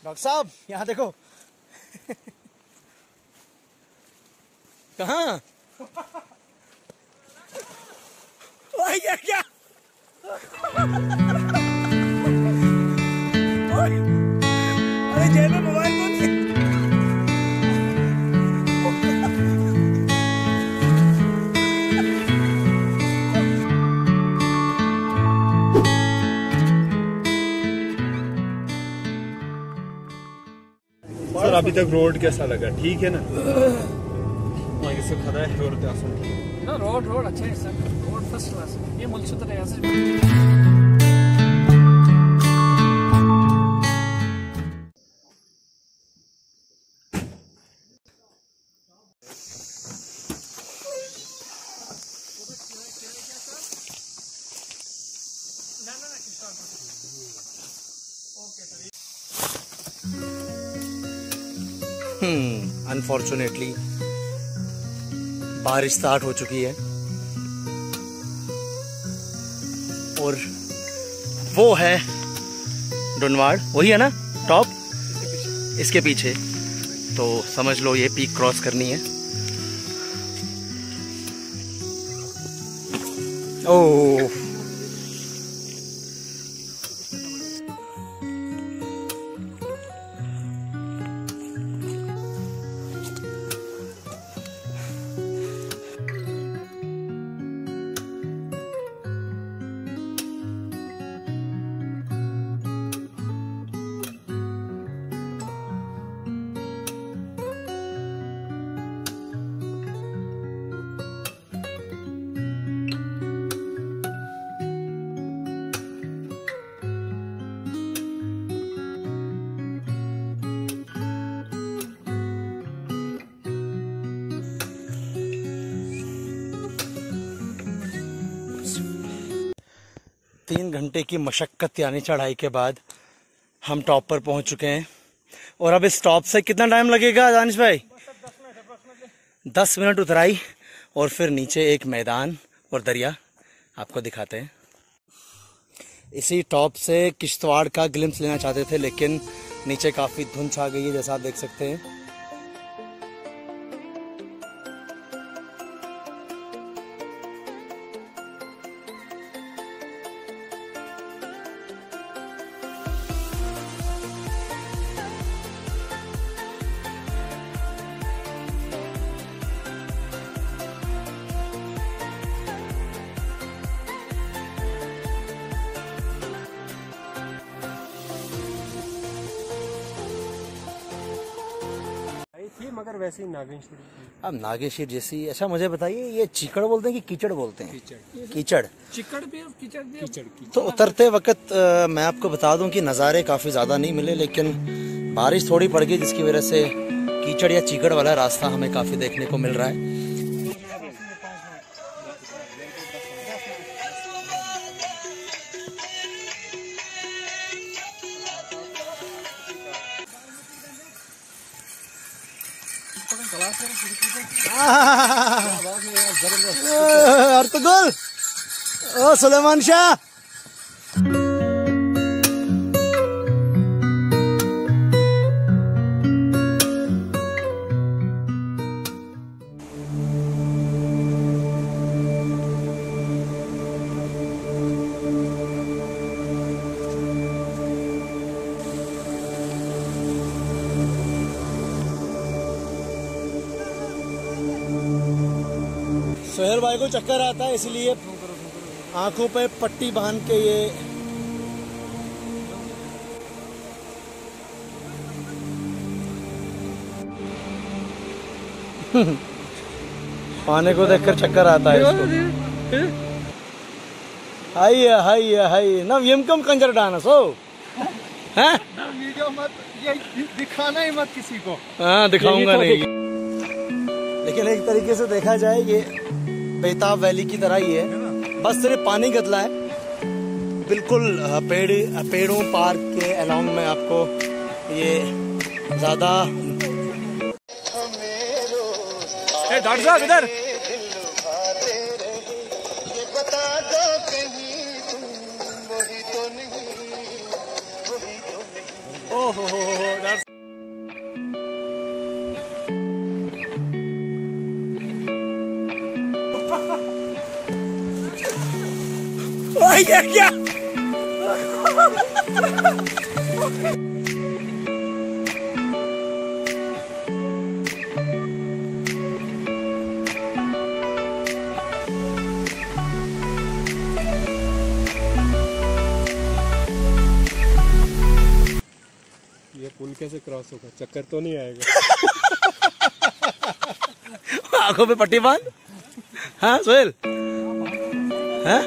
Doctor साहब यहाँ देखो। कहाँ? क्या क्या? अरे जेब में मोबाइल तो नहीं। सर अभी तक रोड कैसा लगा? ठीक है ना? से खड़ा है रोड अच्छा है सर, रोड फर्स्ट क्लास है। ये मुल्क से अनफॉर्चुनेटली बारिश स्टार्ट हो चुकी है और वो है डुनवाड़, वही है ना टॉप, इसके पीछे। तो समझ लो ये पीक क्रॉस करनी है। ओह तीन घंटे की मशक्कत यानी चढ़ाई के बाद हम टॉप पर पहुंच चुके हैं। और अब इस टॉप से कितना टाइम लगेगा दानिश भाई? 10 मिनट उतराई और फिर नीचे एक मैदान और दरिया आपको दिखाते हैं। इसी टॉप से किश्तवाड़ का ग्लिम्स लेना चाहते थे, लेकिन नीचे काफ़ी धुंध छा गई है जैसा आप देख सकते हैं। मगर वैसे ही नागेश्वर। अब नागेश्वर जैसी। अच्छा मुझे बताइए, ये चीकड़ बोलते हैं कि कीचड़ बोलते हैं? कीचड़। चिकड़ भी और कीचड़ भी। तो उतरते वक्त मैं आपको बता दूं कि नज़ारे काफ़ी ज़्यादा नहीं मिले, लेकिन बारिश थोड़ी पड़ गई जिसकी वजह से कीचड़ या चीकड़ वाला रास्ता हमें काफ़ी देखने को मिल रहा है। अर्तुगरुल ओ सुलेमान शाह। सोहेल भाई को चक्कर आता है, इसलिए आंखों पे पट्टी बांध के ये पानी को देखकर चक्कर आता है इसको। हाय हाय हाय ना यमकम कंजर डांस हो हैं? वीडियो मत, ये दिखाना ही मत किसी को। हाँ दिखाऊंगा नहीं, लेकिन एक तरीके से देखा जाए ये बेताब वैली की तरह ही है, बस सिर्फ पानी गदला है। बिल्कुल पेड़ों पार्क के अलाउंग में आपको ये ज्यादा। डॉक्टर साहब इधर। क्या ये पुल कैसे क्रॉस होगा? चक्कर तो नहीं आएगा? आंखों पे पट्टी बांध। हाँ सोहेल, हाँ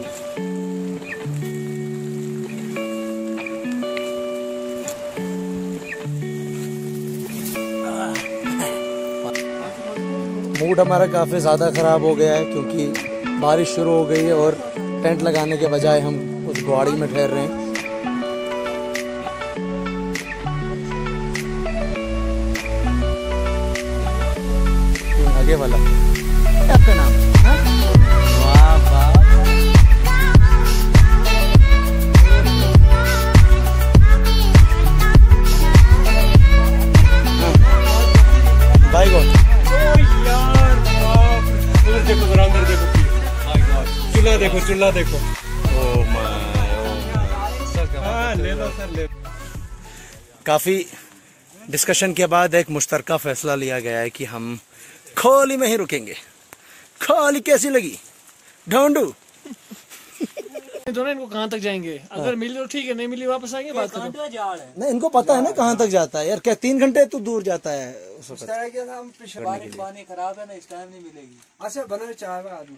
मूड हमारा काफ़ी ज़्यादा ख़राब हो गया है क्योंकि बारिश शुरू हो गई है और टेंट लगाने के बजाय हम उस गाड़ी में ठहर रहे हैं। आगे वाला आपका नाम? हाँ? वाह वाह, भाई कौन? देखो जरा अंदर देखो, चूल्हा देखो, चूल्हा देखो। हाँ ले लो सर, ले। काफ़ी डिस्कशन के बाद एक मुश्तरका फैसला लिया गया है कि हम खोली में ही रुकेंगे। खोली कैसी लगी ढोंडू? दोनों इनको कहाँ तक जाएंगे? अगर मिली तो ठीक है, नहीं मिली वापस आएंगे। बात करो। नहीं, इनको पता है ना कहाँ तक जाता है यार। क्या 3 घंटे तू दूर जाता है उस वक्त? पानी खराब है ना, इस टाइम नहीं मिलेगी। अच्छा बना चाय आदमी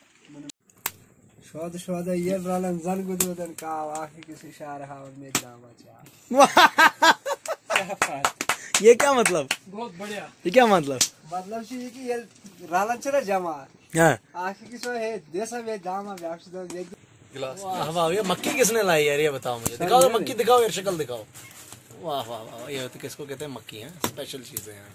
शोध शोध ये रालन जन गुदन का आखिर किसी शार हावर में जावा चा। ये क्या मतलब? बहुत बढ़िया। ये क्या मतलब? मतलब ये कि ये रालन चला जमा हाँ आखिर किसो है देश में जामा व्यापक वाह वाह, ये मक्की किसने लाई यार? ये बताओ मुझे। दिखाओ तो मक्की, दिखाओ यार, शक्ल दिखाओ। वाह वाह वाह, ये तो किसको कहते हैं मक्की है? स्पेशल चीजें हैं।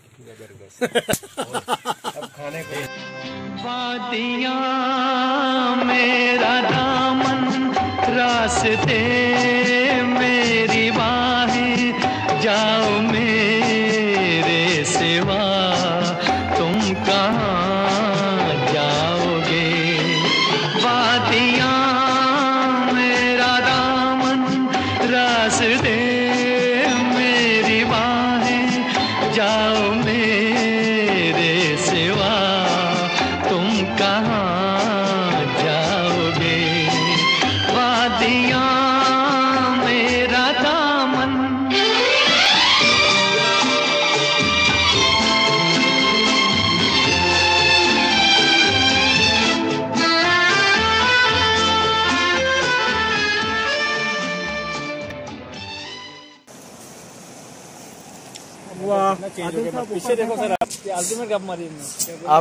अब खाने को वादियाँ मेरा दामन, रास्ते मेरी बाहें, जाओ मेरे सिवा तुम कहाँ जाओगे। वादियाँ मेरा दामन, रास्ते मेरी बाहें, जाओ मेरे सिवा तुम कहाँ जाओगे। वादियाँ मेरा दामन। पीछे देखो सर, अल्टीमेट गप मारी इनने। अब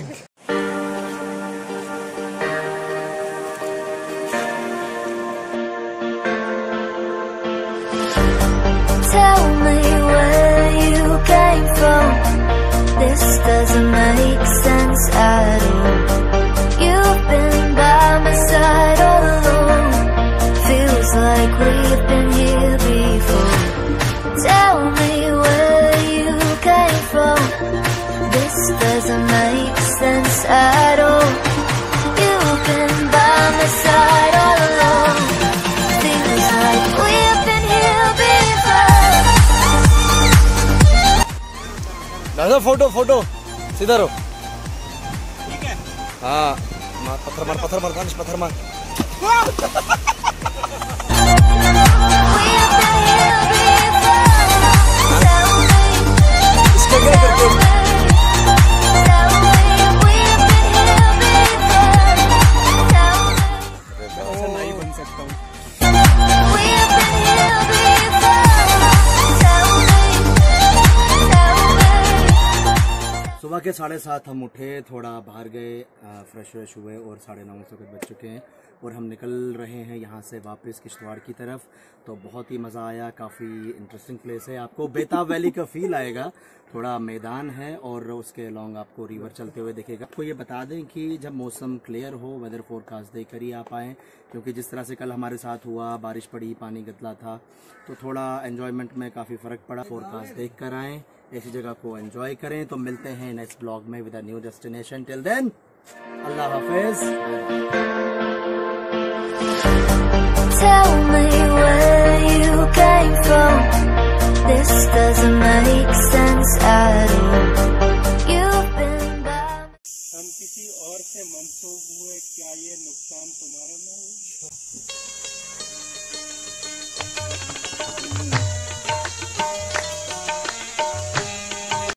Tell me where you came from. This doesn't make sense at all. You've been by my side all along. Feels like we've been here before. Tell me where you came from. This doesn't make sense at all. You've been by my side all along. Feels like we've been here before. दादा photo photo सीधा रहो। ठीक है। हाँ पत्थर मार, पत्थर मार, दानिश पत्थर मार। इसके क्या करते हो? नहीं बन सकता हूँ। सुबह के 7:30 हम उठे, थोड़ा बाहर गए, फ्रेश व्रेश हुए और 9:30 बज चुके हैं और हम निकल रहे हैं यहाँ से वापस किश्तवाड़ की तरफ। तो बहुत ही मज़ा आया, काफ़ी इंटरेस्टिंग प्लेस है। आपको बेताब वैली का फील आएगा, थोड़ा मैदान है और उसके अलॉन्ग आपको रिवर चलते हुए दिखेगा। आपको ये बता दें कि जब मौसम क्लियर हो, वेदर फोरकास्ट देकर ही आप आएँ, क्योंकि जिस तरह से कल हमारे साथ हुआ, बारिश पड़ी, पानी गदला था, तो थोड़ा एन्जॉयमेंट में काफ़ी फ़र्क पड़ा। फोरकास्ट देख कर आएँ, ऐसी जगह को एंजॉय करें। तो मिलते हैं नेक्स्ट ब्लॉग में with a new destination. Till then, अल्लाह हाफिज। Tell me where you came from. This doesn't make sense at all. You've been by. हम किसी और से मंसूब हुए, क्या ये नुकसान तुम्हारा ना हो?